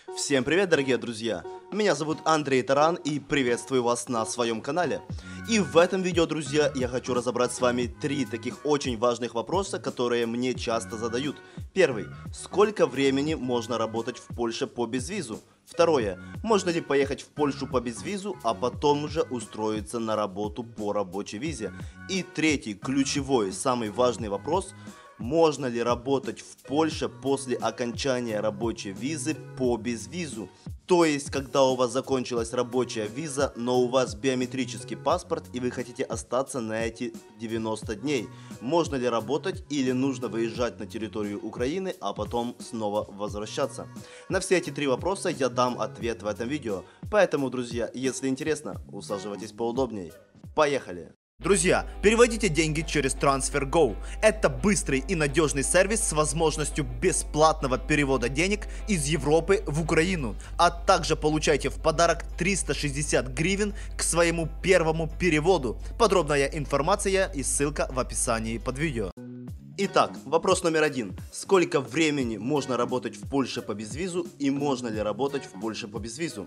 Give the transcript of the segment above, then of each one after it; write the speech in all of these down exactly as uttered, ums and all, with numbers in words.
Всем привет, дорогие друзья! Меня зовут Андрей Таран и приветствую вас на своем канале. И в этом видео, друзья, я хочу разобрать с вами три таких очень важных вопроса, которые мне часто задают. Первый. Сколько времени можно работать в Польше по безвизу? Второе. Можно ли поехать в Польшу по безвизу, а потом уже устроиться на работу по рабочей визе? И третий, ключевой, самый важный вопрос. Можно ли работать в Польше после окончания рабочей визы по безвизу? То есть, когда у вас закончилась рабочая виза, но у вас биометрический паспорт и вы хотите остаться на эти девяносто дней. Можно ли работать или нужно выезжать на территорию Украины, а потом снова возвращаться? На все эти три вопроса я дам ответ в этом видео. Поэтому, друзья, если интересно, усаживайтесь поудобнее. Поехали! Друзья, переводите деньги через TransferGo. Это быстрый и надежный сервис с возможностью бесплатного перевода денег из Европы в Украину. А также получайте в подарок триста шестьдесят гривен к своему первому переводу. Подробная информация и ссылка в описании под видео. Итак, вопрос номер один. Сколько времени можно работать в Польше по безвизу и можно ли работать в Польше по безвизу?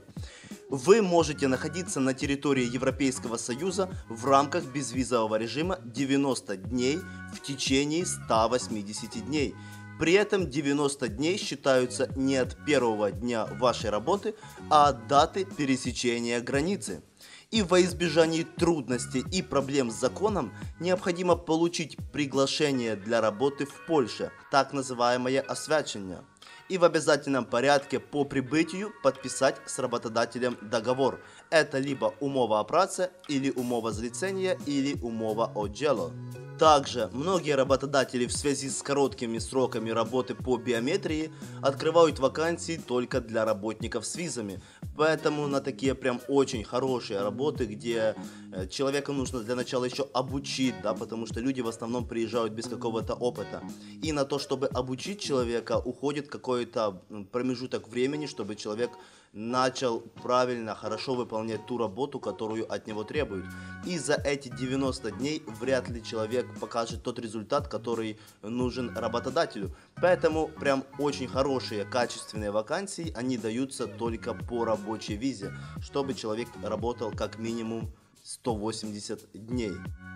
Вы можете находиться на территории Европейского Союза в рамках безвизового режима девяносто дней в течение ста восьмидесяти дней. При этом девяносто дней считаются не от первого дня вашей работы, а от даты пересечения границы. И во избежании трудностей и проблем с законом необходимо получить приглашение для работы в Польше, так называемое освячение. И в обязательном порядке по прибытию подписать с работодателем договор. Это либо умова о праце, или умова злицения, или умова о діло. Также многие работодатели в связи с короткими сроками работы по биометрии открывают вакансии только для работников с визами. Поэтому на такие прям очень хорошие работы, где человека нужно для начала еще обучить, да, потому что люди в основном приезжают без какого-то опыта. И на то, чтобы обучить человека, уходит какой-то промежуток времени, чтобы человек начал правильно, хорошо выполнять ту работу, которую от него требуют. И за эти девяносто дней вряд ли человек покажет тот результат, который нужен работодателю. Поэтому прям очень хорошие, качественные вакансии, они даются только по рабочей визе, чтобы человек работал как минимум сто восемьдесят дней.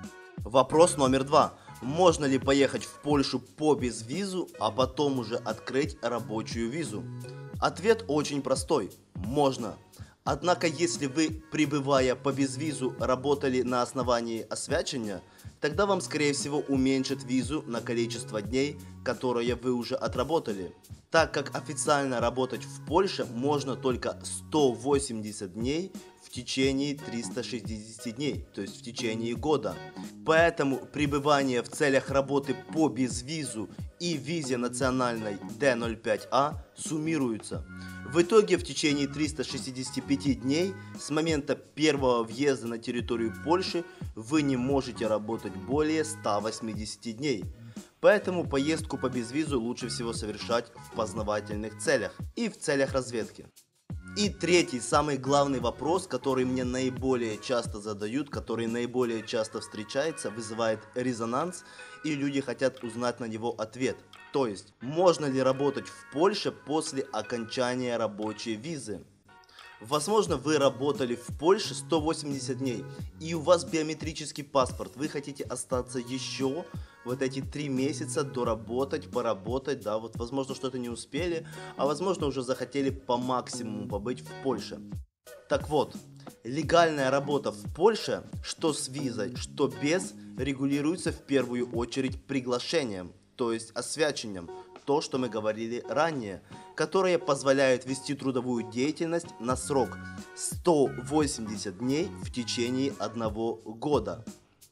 Вопрос номер два. Можно ли поехать в Польшу по безвизу, а потом уже открыть рабочую визу? Ответ очень простой. Можно. Однако, если вы, прибывая по безвизу, работали на основании освячения, тогда вам, скорее всего, уменьшат визу на количество дней, которые вы уже отработали. Так как официально работать в Польше можно только сто восемьдесят дней в течение трёхсот шестидесяти дней, то есть в течение года. Поэтому пребывание в целях работы по безвизу и визе национальной дэ ноль пять а суммируются. В итоге в течение трёхсот шестидесяти пяти дней с момента первого въезда на территорию Польши вы не можете работать более ста восьмидесяти дней. Поэтому поездку по безвизу лучше всего совершать в познавательных целях и в целях разведки. И третий, самый главный вопрос, который мне наиболее часто задают, который наиболее часто встречается, вызывает резонанс, и люди хотят узнать на него ответ. То есть, можно ли работать в Польше после окончания рабочей визы? Возможно, вы работали в Польше сто восемьдесят дней, и у вас биометрический паспорт, вы хотите остаться еще вот эти три месяца, доработать, поработать, да, вот возможно что-то не успели, а возможно уже захотели по максимуму побыть в Польше. Так вот, легальная работа в Польше, что с визой, что без, регулируется в первую очередь приглашением, то есть освячением, то, что мы говорили ранее, которое позволяет вести трудовую деятельность на срок сто восемьдесят дней в течение одного года.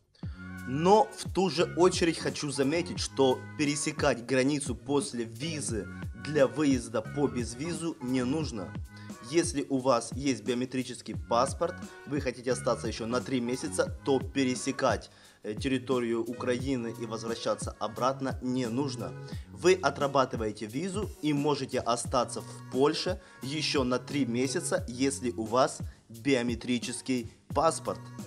Но в ту же очередь хочу заметить, что пересекать границу после визы для выезда по безвизу не нужно. Если у вас есть биометрический паспорт, вы хотите остаться еще на три месяца, то пересекать территорию Украины и возвращаться обратно не нужно. Вы отрабатываете визу и можете остаться в Польше еще на три месяца, если у вас биометрический паспорт.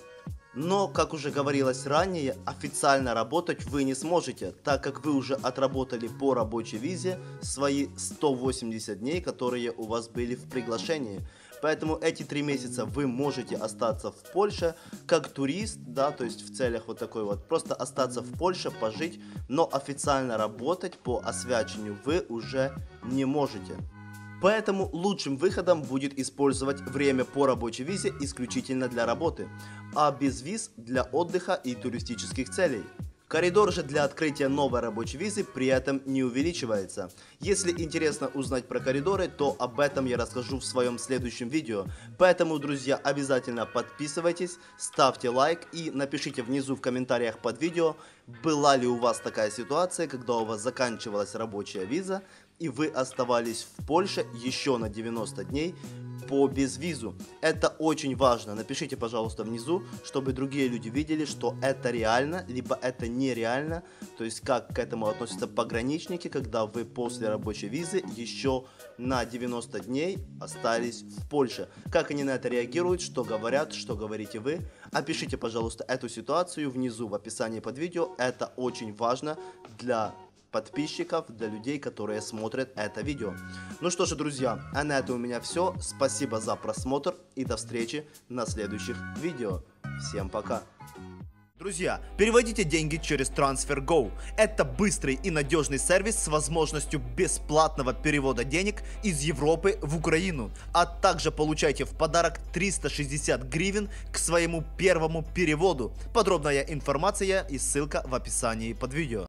Но, как уже говорилось ранее, официально работать вы не сможете, так как вы уже отработали по рабочей визе свои сто восемьдесят дней, которые у вас были в приглашении. Поэтому эти три месяца вы можете остаться в Польше как турист, да, то есть в целях вот такой вот, просто остаться в Польше, пожить, но официально работать по освячению вы уже не можете. Поэтому лучшим выходом будет использовать время по рабочей визе исключительно для работы, а без виз для отдыха и туристических целей. Коридор же для открытия новой рабочей визы при этом не увеличивается. Если интересно узнать про коридоры, то об этом я расскажу в своем следующем видео. Поэтому, друзья, обязательно подписывайтесь, ставьте лайк и напишите внизу в комментариях под видео, была ли у вас такая ситуация, когда у вас заканчивалась рабочая виза и вы оставались в Польше еще на девяносто дней по безвизу. Это очень важно. Напишите, пожалуйста, внизу, чтобы другие люди видели, что это реально, либо это нереально. То есть, как к этому относятся пограничники, когда вы после рабочей визы еще на девяносто дней остались в Польше. Как они на это реагируют, что говорят, что говорите вы. Опишите, пожалуйста, эту ситуацию внизу в описании под видео. Это очень важно для подписчиков, для людей, которые смотрят это видео. Ну что же, друзья, а на этом у меня все. Спасибо за просмотр и до встречи на следующих видео. Всем пока. Друзья, переводите деньги через TransferGo. Это быстрый и надежный сервис с возможностью бесплатного перевода денег из Европы в Украину. А также получайте в подарок триста шестьдесят гривен к своему первому переводу. Подробная информация и ссылка в описании под видео.